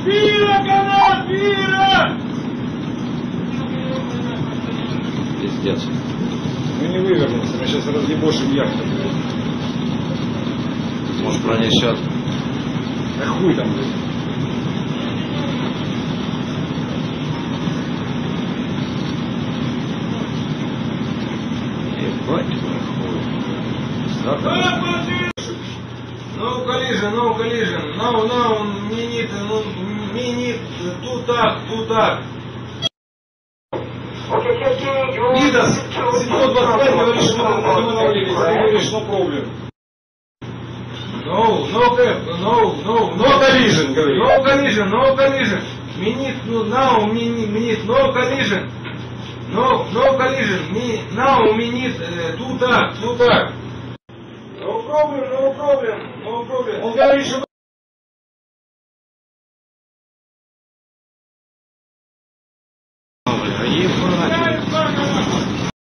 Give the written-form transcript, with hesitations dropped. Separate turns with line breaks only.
Пира, канат, пира!
Пиздец.
Мы не вывернемся, мы сейчас разъебошим яхту.
Может пронесет.
Да хуй там, блядь.
Ебать твой хуй.
No collision, no collision, no, minute, ту так. Мидас, 725, говоришь, что мы навалились, ты говоришь, no problem. No collision, говори. No collision. Minute, no collision. No collision. Now, minute, ту так. No problem. Он говорит, что